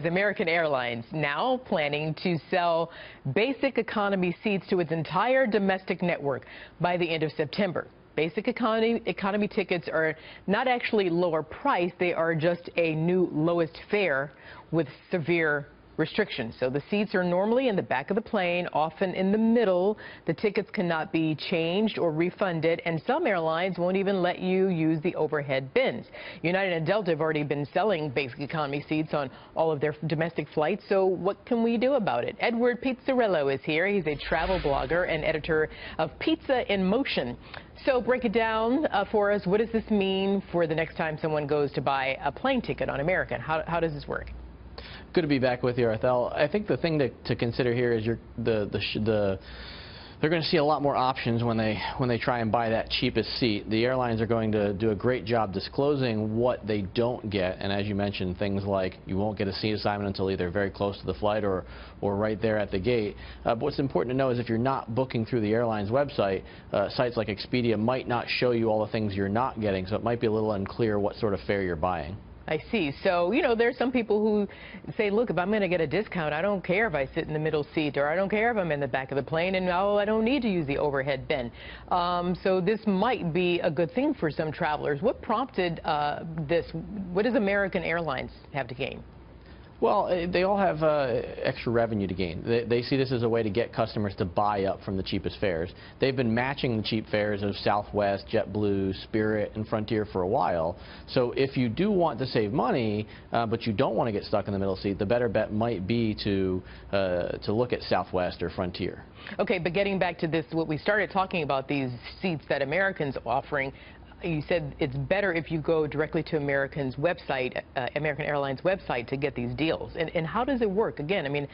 American Airlines now planning to sell basic economy seats to its entire domestic network by the end of September. Basic economy tickets are not actually lower price, they are just a new lowest fare with severe restrictions. So the seats are normally in the back of the plane, often in the middle. The tickets cannot be changed or refunded, and some airlines won't even let you use the overhead bins. United and Delta have already been selling basic economy seats on all of their domestic flights, so what can we do about it? Edward Pizzarello is here. He's a travel blogger and editor of Pizza in Motion. So break it down for us. What does this mean for the next time someone goes to buy a plane ticket on American? How does this work? Good to be back with you, Arthel. I think the thing to consider here is they're going to see a lot more options when they try and buy that cheapest seat. The airlines are going to do a great job disclosing what they don't get, and as you mentioned, things like you won't get a seat assignment until either very close to the flight or right there at the gate. But what's important to know is if you're not booking through the airline's website, sites like Expedia might not show you all the things you're not getting, so it might be a little unclear what sort of fare you're buying. I see. So, there's some people who say, look, if I'm going to get a discount, I don't care if I sit in the middle seat, or I don't care if I'm in the back of the plane, and I don't need to use the overhead bin. So this might be a good thing for some travelers. What prompted this? What does American Airlines have to gain? Well, they all have extra revenue to gain. They see this as a way to get customers to buy up from the cheapest fares. They've been matching the cheap fares of Southwest, JetBlue, Spirit, and Frontier for a while. So if you do want to save money, but you don't want to get stuck in the middle seat, the better bet might be to look at Southwest or Frontier. Okay, but getting back to this, what we started talking about, these seats that American's offering, you said it's better if you go directly to American Airlines website to get these deals. And how does it work? Again, I mean,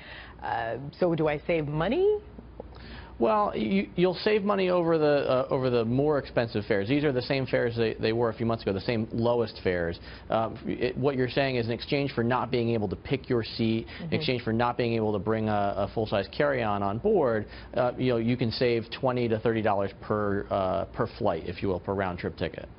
so do I save money? Well, you'll save money over the more expensive fares. These are the same fares they were a few months ago, the same lowest fares. What you're saying is in exchange for not being able to pick your seat, in exchange for not being able to bring a full-size carry-on board, you can save $20 to $30 per flight, if you will, per round-trip ticket.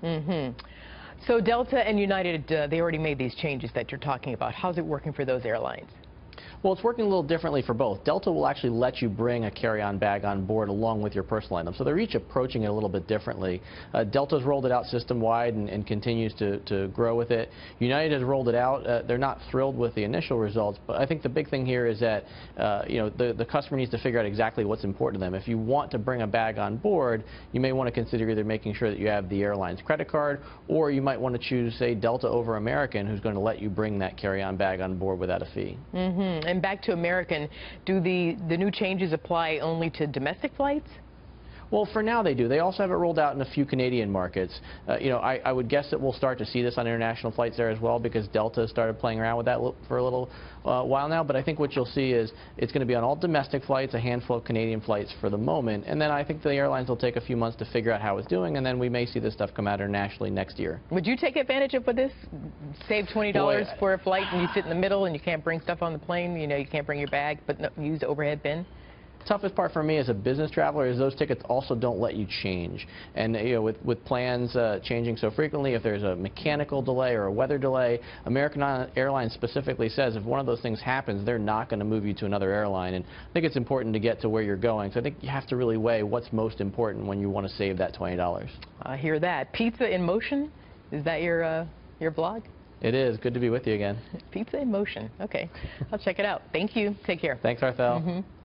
So Delta and United, they already made these changes that you're talking about. How's it working for those airlines? Well, it's working a little differently for both. Delta will actually let you bring a carry-on bag on board along with your personal items, so they're each approaching it a little bit differently. Delta's rolled it out system-wide and continues to grow with it. United has rolled it out. They're not thrilled with the initial results, but I think the big thing here is that the customer needs to figure out exactly what's important to them. If you want to bring a bag on board, you may want to consider either making sure that you have the airline's credit card, or you might want to choose, say, Delta over American, who's going to let you bring that carry-on bag on board without a fee. And back to American, do the new changes apply only to domestic flights? Well, for now they do. They also have it rolled out in a few Canadian markets. I would guess that we'll start to see this on international flights there as well, because Delta started playing around with that for a little while now. But I think what you'll see is it's going to be on all domestic flights, a handful of Canadian flights for the moment, and then I think the airlines will take a few months to figure out how it's doing, and then we may see this stuff come out internationally next year. Would you take advantage of this? Save $20 for a flight, and you sit in the middle, and you can't bring stuff on the plane. You can't bring your bag, but use the overhead bin. Toughest part for me as a business traveler is those tickets also don't let you change. And with plans changing so frequently, if there's a mechanical delay or a weather delay, American Airlines specifically says if one of those things happens, they're not going to move you to another airline. And I think it's important to get to where you're going. So I think you have to really weigh what's most important when you want to save that $20. I hear that. Pizza in Motion, is that your blog? It is. Good to be with you again. Pizza in Motion. Okay. I'll check it out. Thank you. Take care. Thanks, Arthel.